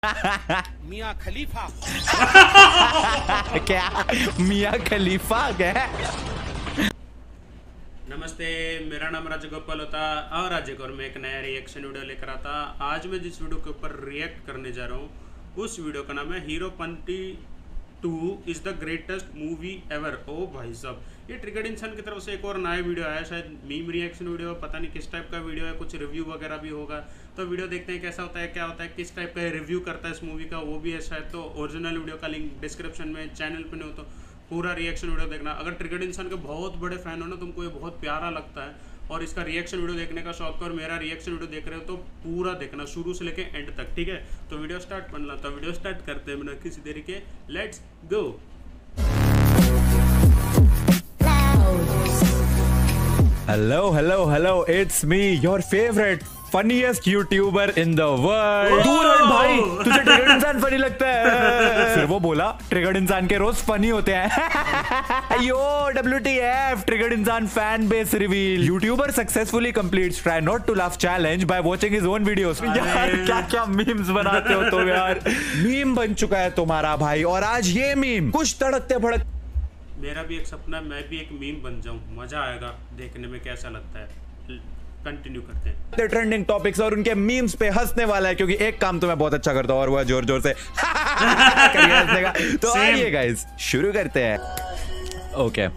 मियां खलीफा। क्या मियां खलीफा क्या? नमस्ते, मेरा नाम राजगोपाल होता और आज एक और मैं एक नया रिएक्शन वीडियो लेकर आता। आज मैं जिस वीडियो के ऊपर रिएक्ट करने जा रहा हूँ उस वीडियो का नाम है Heropanti 2 is the greatest movie ever. ओ भाई साहब, ये ट्रिगर्ड इंसान की तरफ से एक और नया वीडियो आया, शायद मीम रिएक्शन वीडियो, पता नहीं किस टाइप का वीडियो है, कुछ रिव्यू वगैरह भी होगा। तो वीडियो देखते हैं कैसा होता है, क्या होता है, किस टाइप का रिव्यू करता है इस मूवी का, वो भी है शायद। तो ओरिजिनल वीडियो का लिंक डिस्क्रिप्शन में, चैनल पर नहीं हो तो पूरा रिएक्शन वीडियो देखना। अगर ट्रिगर्ड इंसान के बहुत बड़े फैन हो ना, तुमको ये बहुत प्यारा लगता है और इसका रिएक्शन वीडियो देखने का शौक है और मेरा रिएक्शन वीडियो देख रहे हो तो पूरा देखना शुरू से लेके एंड तक, ठीक है? तो वीडियो स्टार्ट करना, तो वीडियो स्टार्ट करते हैं बिना किसी देरी के। Let's go. Hello hello hello, it's me your favourite funniest YouTuber in the world. दूर हट भाई, तुझे ट्रिगर्ड इंसान फनी लगता है? फिर वो बोला ट्रिगर्ड इंसान के रोज फनी होते हैं। Yo WTF, triggered Insaan fan base reveal. YouTuber successfully completes try not to laugh challenge by watching his own videos. यार क्या क्या मीम्स बनाते हो तुम यार। मीम बन चुका है तुम्हारा भाई, और आज ये मीम कुछ तड़कते भड़क। मेरा भी एक सपना, मैं भी एक मीम बन जाऊं, मजा आएगा देखने में, कैसा लगता है। कंटिन्यू करते हैं ट्रेंडिंग टॉपिक्स और उनके मीम्स पे हंसने वाला है, क्योंकि एक काम तो मैं बहुत अच्छा करता हूं और वो है जोर जोर से हंसने का। तो आइए गाइस शुरू करते हैं। ओके,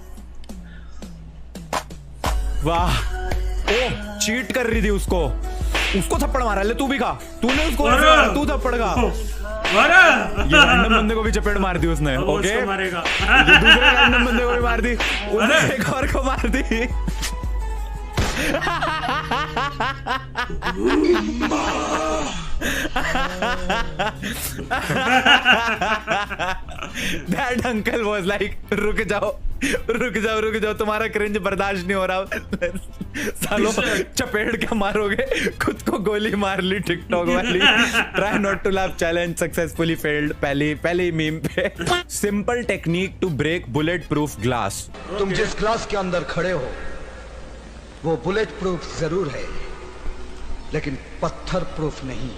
वाह, ओ चीट कर रही थी, उसको थप्पड़ मारा। ले तू भी खा, तूने उसको तू थप्पड़ खा। ये रैंडम बंदे को भी चपेट मार दी उसने। ओके, मारेगा। ये दूसरे रैंडम बंदे को भी मार दी, उसने एक और को मार दी। That uncle was like, रुक जाओ, तुम्हारा क्रिंज बर्दाश्त नहीं हो रहा। सालो चपेट क्या मारोगे, खुद को गोली मार ली टिकटॉक वाली। Try not to laugh challenge successfully failed. पहली मीम पे simple technique to break bullet proof glass. तुम जिस ग्लास के अंदर खड़े हो वो बुलेट प्रूफ जरूर है, लेकिन पत्थर प्रूफ नहीं।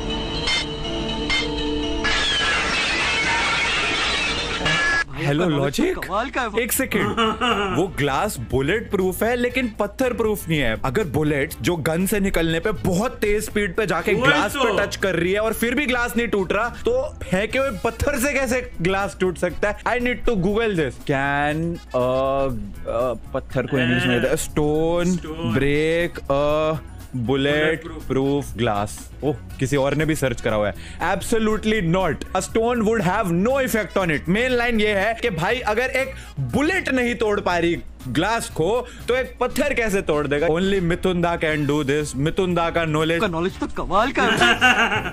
हेलो लॉजिक, एक सेकेंड, वो ग्लास बुलेट प्रूफ है लेकिन पत्थर प्रूफ नहीं है। अगर बुलेट जो गन से निकलने पे बहुत तेज स्पीड पे जाके ग्लास पे टच कर रही है और फिर भी ग्लास नहीं टूट रहा, तो फेंके हुए पत्थर से कैसे ग्लास टूट सकता है? I need to Google this. Can पत्थर को इंग्लिश में stone break bullet proof glass. Oh, किसी और ने भी सर्च करा हुआ है। Absolutely not, a stone would have no effect on it. Main line ये है कि भाई अगर एक बुलेट नहीं तोड़ पा रही ग्लास को, तो एक पत्थर कैसे तोड़ देगा? ओनली मिथुन दा कैन डू दिस। मिथुन दा का नॉलेज तो कमाल का है।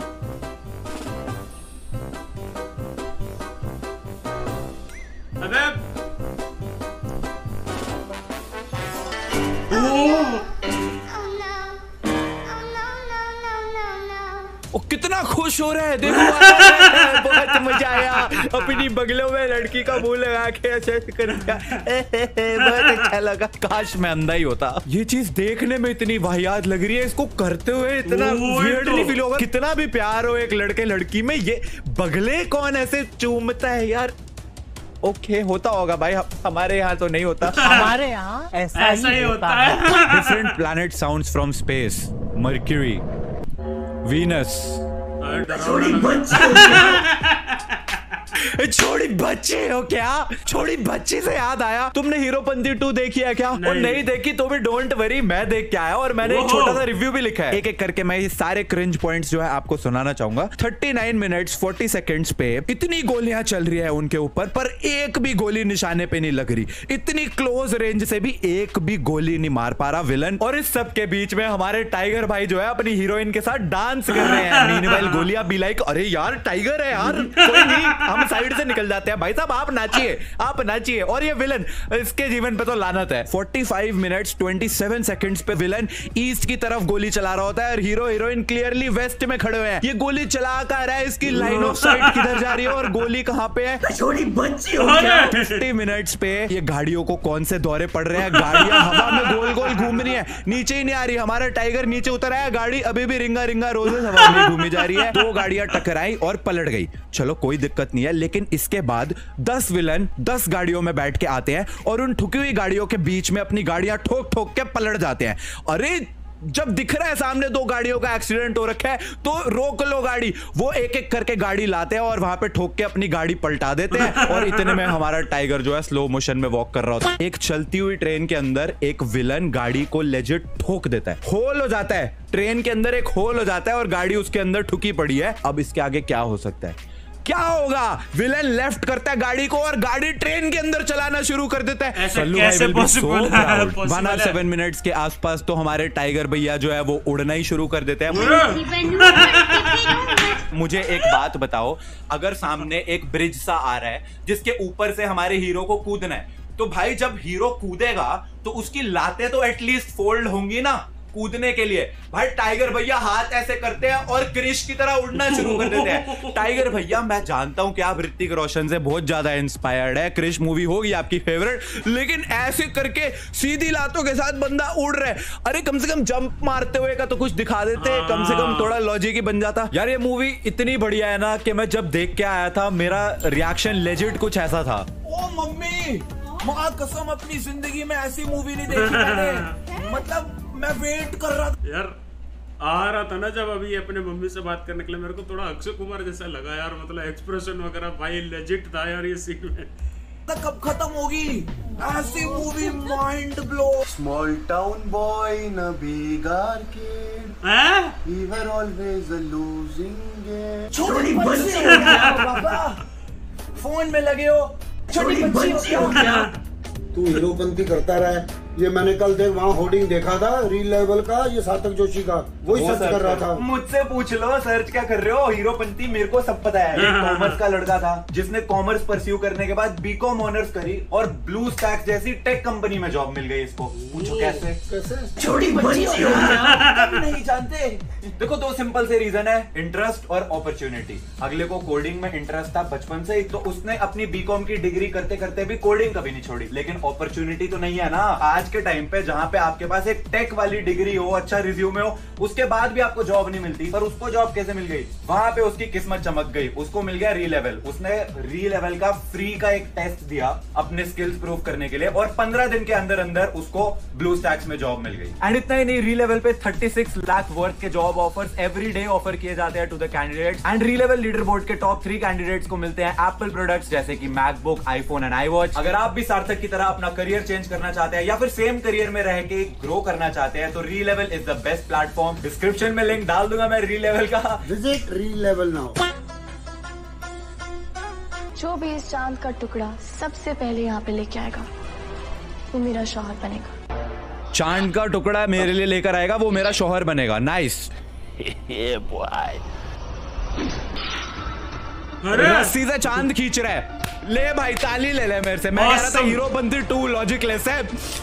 वो कितना खुश हो रहा है, देखो बहुत मजा आया। अपनी बगलों में लड़की का मुंह लगा के ऐसे कर दिया, बहुत अच्छा लगा। काश मैं अंधा ही होता। ये चीज देखने में इतनी वाहियात लग रही है, इसको करते हुए इतना वियर्डली फील होगा। कितना भी प्यार हो एक लड़के लड़की में, ये बगले कौन ऐसे चूमता है यार? ओके, होता होगा भाई, हमारे यहाँ तो नहीं होता। हमारे यहाँ ऐसा ही होता है। Different planet sounds from space. Mercury, Venus. छोड़ी बच्चे हो क्या? छोड़ी बच्ची से याद आया, तुमने हीरोपंती 2 देखी है क्या? और नहीं देखी तो भी डोंट वरी, मैं देख के आया और मैंने एक छोटा सा रिव्यू भी लिखा है। एक एक करके मैं ये सारे क्रिंज पॉइंट्स जो है आपको सुनाना चाहूंगा। 39 मिनट्स 40 सेकेंड्स पे इतनी गोलियां चल रही है उनके ऊपर, पर एक भी गोली निशाने पे नहीं लग रही। इतनी क्लोज रेंज से भी एक भी गोली नहीं मार पा रहा विलन। और इस सब के बीच में हमारे टाइगर भाई जो है अपनी हीरोइन के साथ डांस कर रहे हैं। मीनवाइल गोलियां बी लाइक, अरे यार टाइगर है यार, कोई नहीं, हम साइड से निकल जाते हैं। भाई साहब आप नाचिए। और ये विलन, इसके जीवन पे तो लानत है। 45 मिनट्स 27 सेकंड्स पे विलन ईस्ट की तरफ गोली चला रहा होता है और हीरो हीरोइन क्लियरली वेस्ट में खड़े हुए हैं। ये गोली चला कर रहा है, इसकी लाइन ऑफ साइट किधर जा रही है और गोली कहां पे है? 50 मिनट्स पे ये गाड़ियों को कौन से दौरे पड़ रहे हैं, गाड़ियां हवा में गोल गोल घूम रही है, नीचे ही नहीं आ रही। हमारा टाइगर नीचे उतर आया, गाड़ी अभी भी रिंगा रिंगा रोजेस हवा में घूमी जा रही है। 2 गाड़ियां टकराई और पलट गई। चलो कोई दिक्कत नहीं है, लेकिन इसके बाद 10 विलन 10 गाड़ियों में बैठ के आते हैं और उन ठुकी हुई गाड़ियों के बीच में अपनी गाड़ियां ठोक ठोक के पलट जाते हैं। अरे जब दिख रहा है सामने 2 गाड़ियों का एक्सीडेंट हो रखा है तो रोक लो गाड़ी। वो एक एक करके गाड़ी लाते हैं और वहां पे ठोक के अपनी गाड़ी पलटा देते हैं और इतने में हमारा टाइगर जो है स्लो मोशन में वॉक कर रहा होता है। एक चलती हुई ट्रेन के अंदर एक विलन गाड़ी को लेजिट ठोक देता है, होल हो जाता है, ट्रेन के अंदर एक होल हो जाता है और गाड़ी उसके अंदर ठुकी पड़ी है। अब इसके आगे क्या हो सकता है? क्या होगा? विलन लेफ्ट करता है गाड़ी को और गाड़ी ट्रेन के अंदर चलाना शुरू कर देता है। कैसे पॉसिबल है? 107 मिनट्स के आसपास तो हमारे टाइगर भैया जो है वो उड़ना ही शुरू कर देते हैं। मुझे एक बात बताओ, अगर सामने एक ब्रिज सा आ रहा है जिसके ऊपर से हमारे हीरो को कूदना है, तो भाई जब हीरो कूदेगा तो उसकी लातें तो एटलीस्ट फोल्ड होंगी ना कूदने के लिए। भाई टाइगर भैया हाथ ऐसे करते हैं और क्रिश की तरह उड़ना शुरू कर देते हैं। टाइगर भैया, मैं जानता हूं कि आप ऋतिक रोशन से बहुत ज्यादा इंस्पायर्ड है, क्रिश मूवी होगी आपकी फेवरेट, लेकिन ऐसे करके सीधी लातों के साथ बंदा उड़ रहा है। अरे कम से कम जंप मारते हुए का तो कुछ दिखा देते, कम से कम थोड़ा लॉजिक ही बन जाता। यार ये मूवी इतनी बढ़िया है ना कि मैं जब देख के आया था मेरा रिएक्शन लेजिट कुछ ऐसा था, ओ मम्मी मां कसम अपनी जिंदगी में ऐसी मूवी नहीं देखी मैंने। मतलब मैं वेट कर रहा था यार, आ रहा था ना जब अभी अपने मम्मी से बात करने के लिए, मेरे को थोड़ा अक्षय कुमार जैसा लगा यार। मतलब एक्सप्रेशन वगैरह भाई लेजिट था यार ये सीन में। कब खत्म होगी ऐसी movie? Mind blow. Small town boy in a big arcade. We were always a losing game. छोटी बच्ची हो क्या पापा? फोन में लगे हो? छोटी बच्ची हो क्या? तू हीरोपंती करता रहा। ये मैंने कल वहाँ होर्डिंग देखा था रील लेवल का, ये सार्थक जोशी का, वही सर्च कर रहा था। मुझसे पूछ लो सर्च क्या कर रहे हो? हीरोपंती मेरे को सब पता है। एक कॉमर्स का लड़का था जिसने कॉमर्स परस्यू करने के बाद बीकॉम ऑनर्स करी और ब्लू स्टैक जैसी टेक कंपनी में जॉब मिल गई इसको। पूछो कैसे? छोटी बच्ची हो क्या? नहीं जानते। देखो 2 सिंपल से रीजन है, इंटरेस्ट और अपॉर्चुनिटी। अगले को कोडिंग में इंटरेस्ट था बचपन से ही, तो उसने अपनी बीकॉम की डिग्री करते करते भी कोडिंग कभी नहीं छोड़ी। लेकिन अपॉर्चुनिटी तो नहीं है ना आज के टाइम पे, जहां पे आपके पास एक टेक वाली डिग्री हो, अच्छा रिज्यूमे हो, उसके बाद भी आपको जॉब नहीं मिलती। पर उसको जॉब कैसे मिल गई? वहां पे उसकी किस्मत चमक गई, उसको मिल गया री लेवल। उसने री लेवल का फ्री का एक टेस्ट दिया अपने स्किल्स प्रूव करने के लिए और 15 दिन के अंदर अंदर उसको ब्लू स्टैक्स में जॉब मिल गई। एंड इतना ही नहीं, री लेवल पे 36 लाख वर्थ के job offers every day offer किए जाते हैं to the candidates. And Relevel leaderboard के टॉप 3 कैंडिडेट्स को मिलते हैं एप्पल प्रोडक्ट्स जैसे कि मैकबुक, आईफोन एंड iWatch। अगर आप भी सार्थक की तरह अपना करियर चेंज करना चाहते हैं या फिर सेम करियर में रह के ग्रो करना चाहते हैं तो Relevel is the best platform. Description में लिंक डाल दूंगा मैं री लेवल का। विजिट री लेवल नाउ। जो भी इस चांद का टुकड़ा सबसे पहले यहाँ पे लेके आएगा वो मेरा शौहर बनेगा। चांद का टुकड़ा मेरे लिए लेकर आएगा वो मेरा शौहर बनेगा। नाइस। रस्सी से चांद खींच रहा है। ले भाई ताली ले ले मेरे से। मैं कह रहा था हीरोपंती 2 लॉजिकलेस है।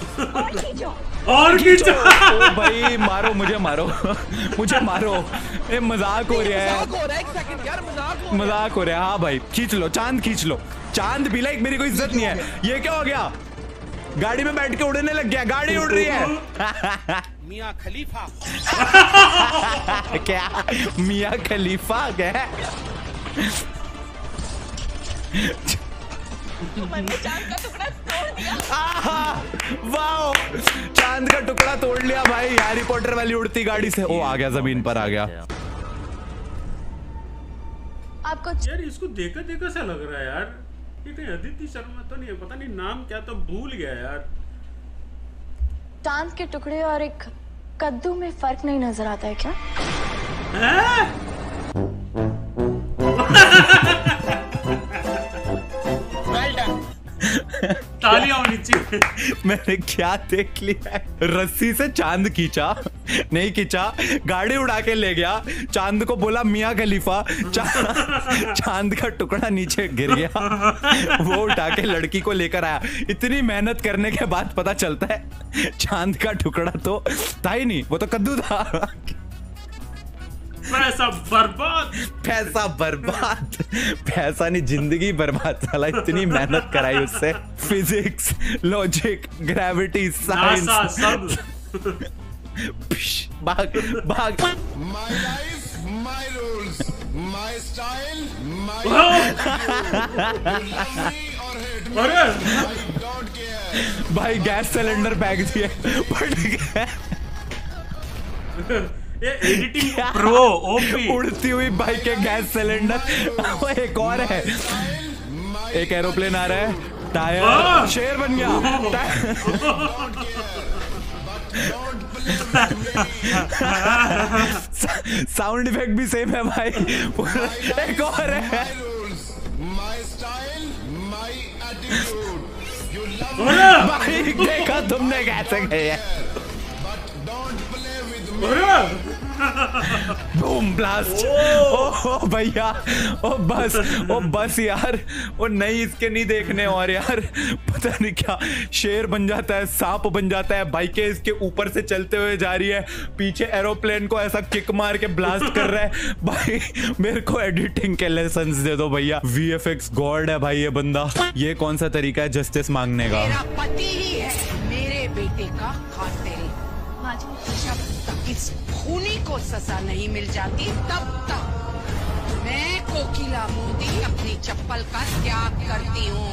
और खींचो। ओ भाई मारो मुझे, मारो मुझे मारो। ये मजाक हो रहा है, मजाक हो रहा है। हाँ भाई खींच लो, चांद खींच लो। चांद भी लाइक मेरी कोई इज्जत नहीं है। ये क्या हो गया? गाड़ी में बैठ के उड़ने लग गया, गाड़ी उड़ रही है। मियां खलीफा। क्या मियां खलीफा क्या? चांद का टुकड़ा तोड़ दिया। वाओ, चांद का टुकड़ा तोड़ लिया भाई हैरी पॉटर वाली उड़ती गाड़ी से। ओ आ गया, जमीन पर आ गया। आपको यार इसको देखा देखा सा लग रहा है यार। ये कहीं अदिति शर्मा तो नहीं है, पता नहीं नाम क्या तो भूल गया यार। चांद के टुकड़े और एक कद्दू में फर्क नहीं नजर आता है क्या? तालियां होनी चाहिए। मैंने क्या देख लिया है? रस्सी से चांद खींचा, नहीं खींचा, गाड़ी उड़ा के ले गया, चांद को बोला मियां खलीफा, चांद का टुकड़ा नीचे गिर गया, वो उठा के लड़की को लेकर आया। इतनी मेहनत करने के बाद पता चलता है चांद का टुकड़ा तो था ही नहीं, वो तो कद्दू था। पैसा बर्बाद, पैसा बर्बाद, पैसा नहीं जिंदगी बर्बाद। साला इतनी मेहनत कराई उससे, फिजिक्स, लॉजिक, ग्रेविटी, साइंस सब। भाग भाग। My life, my rules, my style, my अरे I don't care. भाई गैस सिलेंडर फेंक दिए, फट गया। ये एडिटिंग प्रो ओपी। उड़ती हुई बाइक के गैस सिलेंडर। एक और है, एक एरोप्लेन आ रहा है, टायर शेर बन गया। साउंड इफेक्ट भी सेम है भाई। एक और है, भाई देखा तुमने कैसे गए? Boom blast. ओ भैया, ओ बस यार, ओ नहीं इसके नहीं देखने। और यार पता नहीं क्या शेर बन जाता है, सांप बन जाता है, बाइकें इसके ऊपर से चलते हुए जा रही है, पीछे एरोप्लेन को ऐसा किक मार के ब्लास्ट कर रहा है। भाई मेरे को एडिटिंग के लेसन्स दे दो भैया। VFX गॉड है भाई ये बंदा। ये कौन सा तरीका है जस्टिस मांगने का? मेरा पति ही है मेरे बेटे का कातिल। जब तक इस खूनी को सजा नहीं मिल जाती तब तक मैं कोकिला मोदी अपनी चप्पल का त्याग करती हूँ।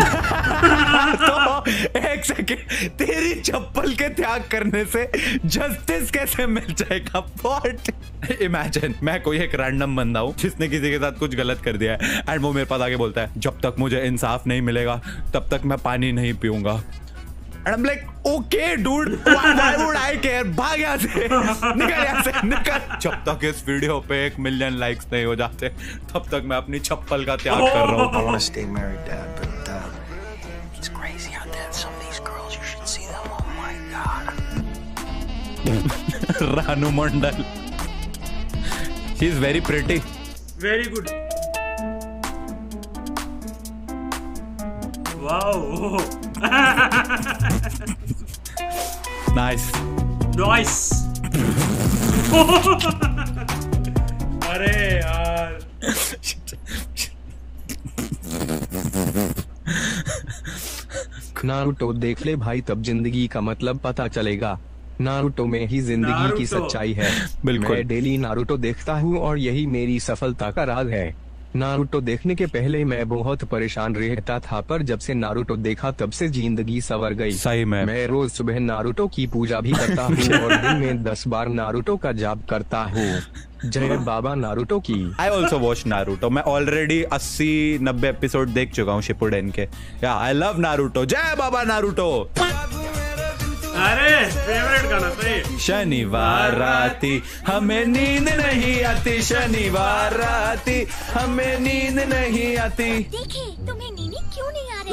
तो एक सेकंड, तेरी चप्पल के त्याग करने से जस्टिस कैसे मिल जाएगा? व्हाट? इमेजिन मैं कोई एक रैंडम बंदा हूँ जिसने किसी के साथ कुछ गलत कर दिया है एंड वो मेरे पास आके बोलता है जब तक मुझे इंसाफ नहीं मिलेगा तब तक मैं पानी नहीं पीऊंगा। And I'm like, okay, dude, why would I care? भाग यहाँ से, निकल यहाँ से, निकल। जब तक इस वीडियो पे 1 मिलियन लाइक्स नहीं हो जाते तब तक मैं अपनी चप्पल का त्याग कर रहा हूँ। I want to stay married, Dad, but it's crazy out there. Some of these girls, you should see them. Oh my God. Ranu Mandal, she is very pretty. Very good. Wow. Nice. Nice. अरे यार। Naruto देख ले भाई, तब जिंदगी का मतलब पता चलेगा। नारुतो में ही जिंदगी की सच्चाई है। बिल्कुल। मैं डेली नारुतो देखता हूँ और यही मेरी सफलता का राज है। नारुतो देखने के पहले मैं बहुत परेशान रहता था, पर जब से नारुतो देखा तब से जिंदगी संवर गई। सही में। मैं रोज सुबह नारुतो की पूजा भी करता हूँ और दिन में 10 बार नारुतो का जाप करता हूँ। जय बाबा नारुतो की। I also watch Naruto. मैं ऑलरेडी 80-90 एपिसोड देख चुका हूँ शिपुडेन के। या आई लव नारुतो। जय बाबा नारुतो। अरे फेवरेट गाना सही। शनिवार राती हमें नींद नहीं आती, शनिवार राती हमें नींद नहीं आती। देखिए तुम्हें नींद क्यों नहीं आ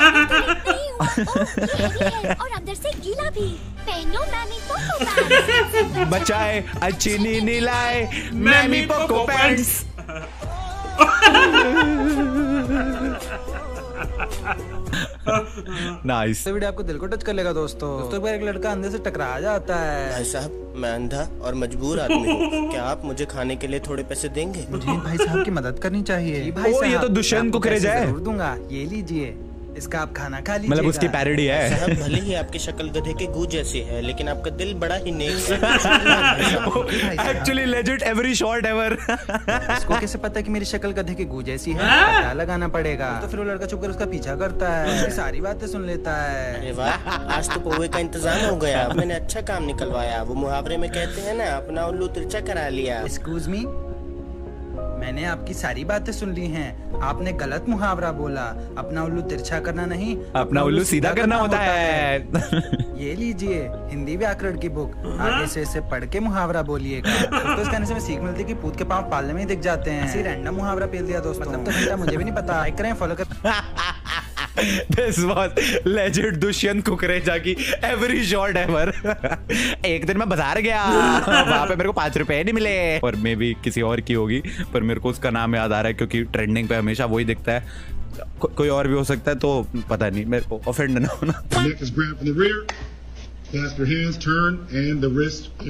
रही? और अंदर से गीला भी। पहनो मैमी पोको पैंट्स। बचाए अच्छी नींद लाए MamyPoko pants. Nice. Video आपको दिल को टच कर लेगा दोस्तों। दोस्तों एक लड़का अंदर से टकरा जाता है। भाई साहब मैं अंधा और मजबूर आदमी हूँ, क्या आप मुझे खाने के लिए थोड़े पैसे देंगे? मुझे भाई साहब की मदद करनी चाहिए। भाई ये तो दुष्यंत को करे जाए। जरूर दूंगा, ये लीजिए, इसका आप खाना खा लीजिए। मतलब उसकी पैरोडी है। साहब भले ही आपकी शक्ल गधे के गू जैसी है लेकिन आपका दिल बड़ा ही नेक है। Actually legit every shot ever. इसको कैसे पता है कि मेरी शक्ल गधे के गू जैसी है? पता लगाना पड़ेगा। तो फिर वो लड़का छुपकर उसका पीछा करता है, उसकी सारी बातें सुन लेता है। अरे वाह, आज तो पोहे का इंतजाम हो गया। मैंने अच्छा काम निकलवाया। वो मुहावरे में कहते हैं ना, अपना उल्लू तिरछा करा लिया। एक्सक्यूज मी, मैंने आपकी सारी बातें सुन ली हैं। आपने गलत मुहावरा बोला। अपना उल्लू तिरछा करना नहीं, अपना उल्लू सीधा करना होता है। ये लीजिए हिंदी व्याकरण की बुक, आगे से इसे पढ़ के मुहावरा बोलिएगा। तो इस कहने से सीख मिलती है कि पूत के पाँव पालने में ही दिख जाते हैं। ऐसे रैंडम मुहावरा पेल दिया दोस्तों। मतलब तो घंटा मुझे भी नहीं पता। लाइक करें, फॉलो करें। This was legit Dushyant Kukreja की every shot ever. एक दिन मैं बाजार गया, वहां पे मेरे को 5 रुपए नहीं मिले, और मे भी किसी और की होगी, पर मेरे को उसका नाम याद आ रहा है क्योंकि ट्रेंडिंग पे हमेशा वही दिखता है. कोई और भी हो सकता है, तो पता नहीं, मेरे को ऑफेंड ना होना. Neck is grabbed from the rear. Clasp your hands, turn, and the wrist.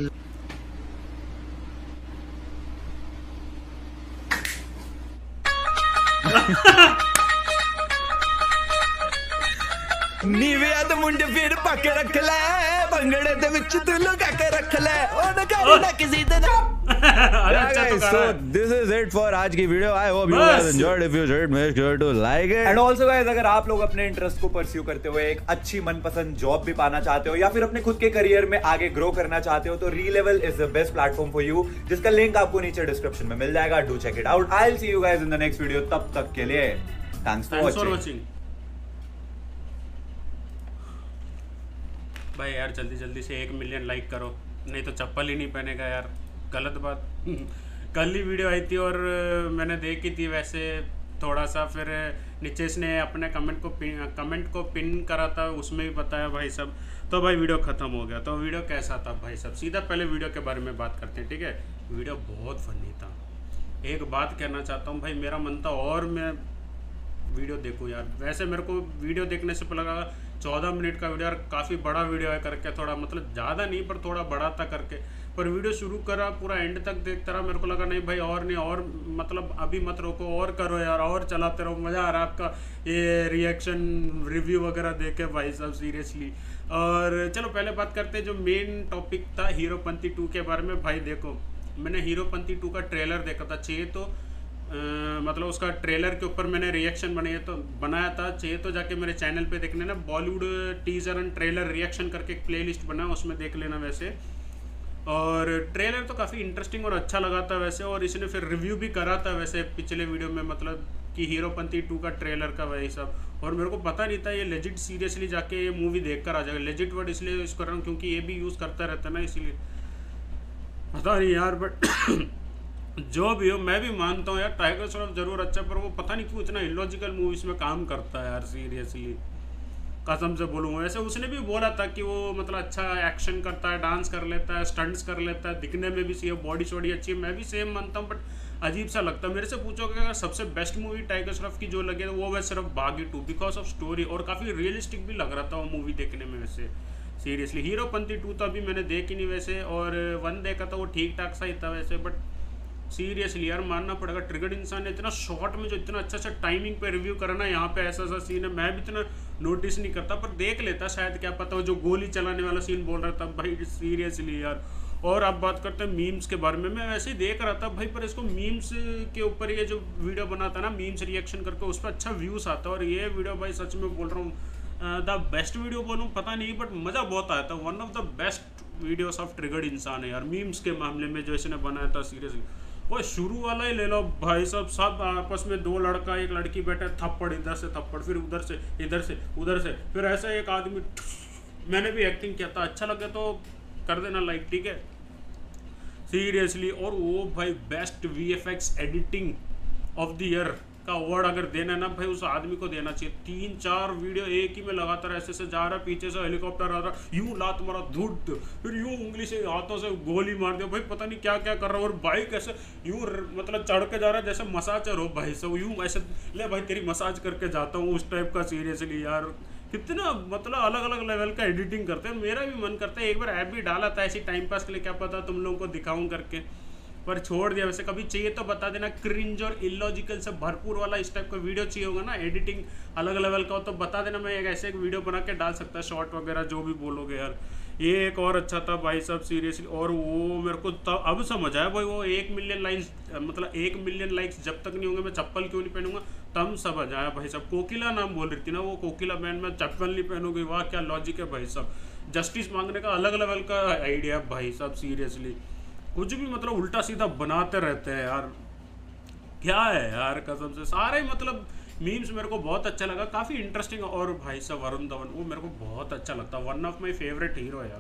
Nivea तो मुंडे फिर पकड़ रख ले, भंगड़े दे विच तू लुका के रख ले, ओ न करे ना किसी दिन. So this is it for आज की video. I hope you guys enjoyed. If you did, make sure to like it. And also guys, अगर आप लोग अपने इंटरेस्ट को परस्यू करते हुए एक अच्छी मनपसंद जॉब भी पाना चाहते हो, या फिर अपने खुद के करियर में आगे ग्रो करना चाहते हो, तो Relevel is the best platform for you, जिसका लिंक आपको नीचे डिस्क्रिप्शन में मिल जाएगा. Do check it out. I will see you guys in the next video. तब तक के लिए थैंक्स फॉर वाचिंग. भाई यार जल्दी से 1 मिलियन लाइक करो, नहीं तो चप्पल ही नहीं पहनेगा यार. गलत बात. कल ही वीडियो आई थी और मैंने देखी थी वैसे थोड़ा सा, फिर नीचे इसने अपने कमेंट को पिन करा था, उसमें भी बताया भाई सब. तो भाई वीडियो ख़त्म हो गया. तो वीडियो कैसा था भाई सब, सीधा पहले वीडियो के बारे में बात करते हैं, ठीक है. वीडियो बहुत फनी था. एक बात कहना चाहता हूँ भाई, मेरा मन था और मैं वीडियो देखूँ यार. वैसे मेरे को वीडियो देखने से लगा 14 मिनट का वीडियो यार काफ़ी बड़ा वीडियो है करके, थोड़ा मतलब ज़्यादा नहीं पर थोड़ा बड़ा था करके, पर वीडियो शुरू करा पूरा एंड तक देखता रहा. मेरे को लगा नहीं भाई और नहीं, और मतलब अभी मत रोको, और करो यार, और चलाते रहो. मज़ा आ रहा है आपका ये रिएक्शन रिव्यू वगैरह देखे भाई सब सीरियसली. और चलो पहले बात करते हैं जो मेन टॉपिक था हीरोपंती 2 के बारे में. भाई देखो, मैंने हीरोपंती 2 का ट्रेलर देखा था. चाहिए तो मतलब उसका ट्रेलर के ऊपर मैंने रिएक्शन बनाया था. चाहिए तो जाके मेरे चैनल पे देखने ना, Bollywood teaser and trailer reaction करके एक प्लेलिस्ट बना, उसमें देख लेना वैसे. और ट्रेलर तो काफ़ी इंटरेस्टिंग और अच्छा लगा था वैसे, और इसने फिर रिव्यू भी करा था वैसे पिछले वीडियो में, मतलब कि हीरोपंती 2 का ट्रेलर का वही सब. और मेरे को पता नहीं था ये लेजिट सीरियसली जाके ये मूवी देख कर आ जाएगा. लेजिट वर्ड इसलिए यूज़ कर रहा हूँ क्योंकि ये भी यूज़ करता रहता है ना, इसीलिए पता नहीं यार. बट जो भी हो, मैं भी मानता हूँ यार टाइगर श्रॉफ जरूर अच्छा, पर वो पता नहीं क्यों इतना इलॉजिकल मूवीज में काम करता है यार सीरियसली, कसम से बोलूँ. वैसे उसने भी बोला था कि वो मतलब अच्छा एक्शन करता है, डांस कर लेता है, स्टंट्स कर लेता है, दिखने में भी सही, बॉडी शॉडी अच्छी है. मैं भी सेम मानता हूँ, बट अजीब सा लगता है. मेरे से पूछोगे अगर सबसे बेस्ट मूवी टाइगर श्रॉफ की जो लगे वो वैसे सिर्फ बागी 2, बिकॉज ऑफ स्टोरी, और काफ़ी रियलिस्टिक भी लग रहा था वो मूवी देखने में वैसे सीरियसली. हीरोपंती 2 तो अभी मैंने देखी नहीं वैसे, और 1 देखा था, वो ठीक ठाक सा ही था वैसे. बट सीरियसली यार मानना पड़ेगा, ट्रिगर्ड इंसान ने इतना शॉर्ट में जो इतना अच्छा टाइमिंग पे रिव्यू करना, यहाँ पे ऐसा सीन है मैं भी इतना नोटिस नहीं करता, पर देख लेता शायद, क्या पता वो जो गोली चलाने वाला सीन बोल रहा था भाई सीरियसली यार. और अब बात करते हैं मीम्स के बारे में. मैं वैसे ही देख रहा था भाई, पर इसको मीम्स के ऊपर ये जो वीडियो बनाता ना, मीम्स रिएक्शन करके, उस पर अच्छा व्यूज़ आता है. और ये वीडियो भाई सच में बोल रहा हूँ द बेस्ट वीडियो बोलूँ पता नहीं, बट मज़ा बहुत आया था. One of the best videos of triggered Insaan है यार मीम्स के मामले में जो इसने बनाया था सीरियसली. वो शुरू वाला ही ले लो भाई साहब, सब आपस में 2 लड़का 1 लड़की बैठे, थप्पड़ इधर से थप्पड़, फिर उधर से इधर से उधर से, फिर ऐसा एक आदमी. मैंने भी एक्टिंग किया था, अच्छा लगे तो कर देना लाइक, ठीक है सीरियसली. और वो भाई best VFX editing of the year का अवार्ड अगर देना है ना भाई, उस आदमी को देना चाहिए. 3-4 वीडियो एक ही में लगातार ऐसे से जा रहा, पीछे से हेलीकॉप्टर आ रहा, यूं लात मारा धूट, फिर यूं उंगली से हाथों से गोली मार दिया भाई, पता नहीं क्या क्या कर रहा है. और बाइक ऐसे यूं मतलब चढ़ के जा रहा है जैसे मसाजर हो भाई सब, यूं ऐसे ले भाई तेरी मसाज करके जाता हूँ उस टाइप का सीरियसली यार. कितना मतलब अलग अलग लेवल का एडिटिंग करते हैं. मेरा भी मन करता है, एक बार ऐप भी डाला था ऐसी टाइम पास के लिए, क्या पता तुम लोगों को दिखाऊं करके, पर छोड़ दिया. वैसे कभी चाहिए तो बता देना, क्रिंज और इलॉजिकल से भरपूर वाला इस टाइप का वीडियो चाहिए होगा ना, एडिटिंग अलग लेवल का हो तो बता देना, मैं ऐसे एक वीडियो बना के डाल सकता, शॉर्ट वगैरह जो भी बोलोगे यार. ये एक और अच्छा था भाई साहब सीरियसली. और वो मेरे को तब अब समझ आया भाई, वो 1 मिलियन लाइक्स मतलब 1 मिलियन लाइक्स जब तक नहीं होंगे मैं चप्पल क्यों नहीं पहनूंगा, तब समझ आया भाई साहब. कोकिला नाम बोल रही थी ना वो, कोकिला बहन में चप्पल नहीं पहनूंगी, वाह क्या लॉजिक है भाई साहब. जस्टिस मांगने का अलग लेवल का आइडिया है भाई साहब सीरियसली. कुछ भी मतलब उल्टा सीधा बनाते रहते हैं यार, क्या है यार कसम से. सारे मतलब मीम्स मेरे को बहुत अच्छा लगा, काफ़ी इंटरेस्टिंग. और भाई साहब वरुण धवन वो मेरे को बहुत अच्छा लगता है, one of my favourite hero है यार.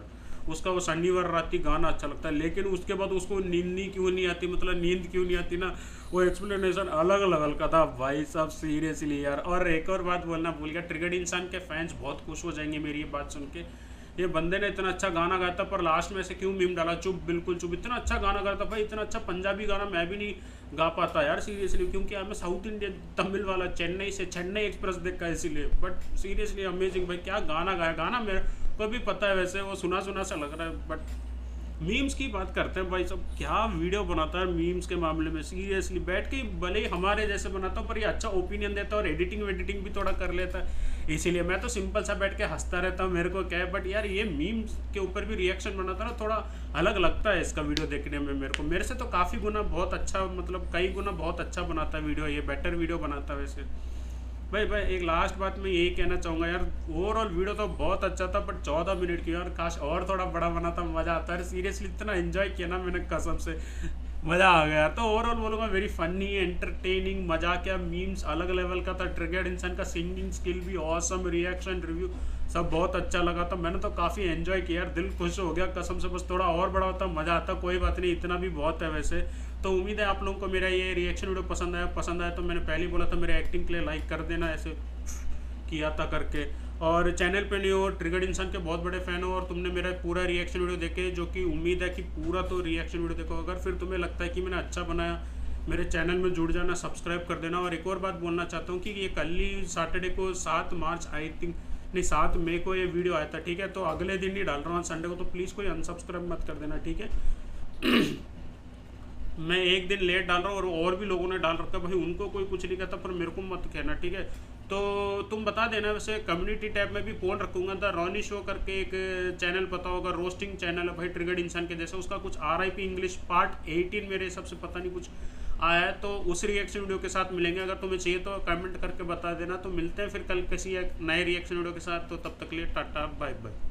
उसका वो शनिवार रात गाना अच्छा लगता है, लेकिन उसके बाद उसको नींद क्यों नहीं आती, मतलब नींद क्यों नहीं आती ना, वो एक्सप्लेनेशन अलग लेवल का था भाई साहब, सीरियसली यार। और एक और बात बोलना भूल गया, ट्रिगर्ड इंसान के फैंस बहुत खुश हो जाएंगे मेरी ये बात सुन के। ये बंदे ने इतना अच्छा गाना गाया था, पर लास्ट में से क्यों मीम डाला, चुप बिल्कुल चुप। इतना अच्छा गाना गाया था भाई, इतना अच्छा पंजाबी गाना मैं भी नहीं गा पाता यार सीरियसली, क्योंकि मैं साउथ इंडियन तमिल वाला चेन्नई से चेन्नई एक्सप्रेस देखा इसीलिए। बट सीरियसली अमेजिंग भाई, क्या गाना गाया। गाना मेरे को भी पता है वैसे, वो सुना सुना सा लग रहा है। बट मीम्स की बात करते हैं भाई सब, क्या वीडियो बनाता है मीम्स के मामले में, सीरियसली बैठ के भले ही हमारे जैसे बनाता हूँ, पर ये अच्छा ओपिनियन देता है और एडिटिंग भी थोड़ा कर लेता है। इसीलिए मैं तो सिंपल सा बैठ के हंसता रहता हूँ, मेरे को क्या है। बट यार ये मीम्स के ऊपर भी रिएक्शन बनाता ना, थोड़ा अलग लगता है इसका वीडियो देखने में मेरे को। मेरे से तो काफ़ी गुना बहुत अच्छा, मतलब कई गुना बहुत अच्छा बनाता है वीडियो, ये बेटर वीडियो बनाता है वैसे। भाई एक लास्ट बात मैं यही कहना चाहूँगा यार, ओवरऑल वीडियो तो बहुत अच्छा था, बट 14 मिनट की यार, काश और थोड़ा बड़ा बना था, मज़ा आता है। सीरियसली इतना एंजॉय किया ना मैंने, कसम से मज़ा आ गया। तो ओवरऑल बोलूँगा वेरी फनी, एंटरटेनिंग, मजाक या मीम्स अलग लेवल का था। ट्रिगर्ड इंसान का सिंगिंग स्किल भी ऑसम, रिएक्शन रिव्यू सब बहुत अच्छा लगा था। मैंने तो काफ़ी एंजॉय किया यार, दिल खुश हो गया कसम से। बस थोड़ा और बड़ा होता मज़ा आता, कोई बात नहीं, इतना भी बहुत है वैसे। तो उम्मीद है आप लोगों को मेरा ये रिएक्शन वीडियो पसंद आया तो मैंने पहले ही बोला था मेरे एक्टिंग के लिए लाइक कर देना, ऐसे किया था करके। और चैनल पे नहीं हो, ट्रिगर्ड इंसान के बहुत बड़े फ़ैन हो और तुमने मेरा पूरा रिएक्शन वीडियो देखे, जो कि उम्मीद है कि पूरा तो रिएक्शन वीडियो देखो। अगर फिर तुम्हें लगता है कि मैंने अच्छा बनाया, मेरे चैनल में जुड़ जाना, सब्सक्राइब कर देना। और एक और बात बोलना चाहता हूँ कि ये कल ही सैटरडे को 7 मार्च आई थिंक, नहीं 7 मई को ये वीडियो आया था, ठीक है। तो अगले दिन ही डाल रहा हूँ संडे को, तो प्लीज़ कोई अनसब्सक्राइब मत कर देना, ठीक है। मैं एक दिन लेट डाल रहा हूँ और भी लोगों ने डाल रखा है भाई, उनको कोई कुछ नहीं कहता, पर मेरे को मत कहना, ठीक है। तो तुम बता देना। वैसे कम्युनिटी टैब में भी पोल रखूंगा, द रॉनी शो करके एक चैनल पता होगा, रोस्टिंग चैनल है भाई ट्रिगर्ड इंसान के जैसे। उसका कुछ RIP इंग्लिश पार्ट 18 मेरे हिसाब से पता नहीं कुछ आया है, तो उस रिएक्शन वीडियो के साथ मिलेंगे। अगर तुम्हें चाहिए तो कमेंट करके बता देना। तो मिलते हैं फिर कल किसी एक नए रिएक्शन वीडियो के साथ, तो तब तक के लिए टाटा बाय बाय।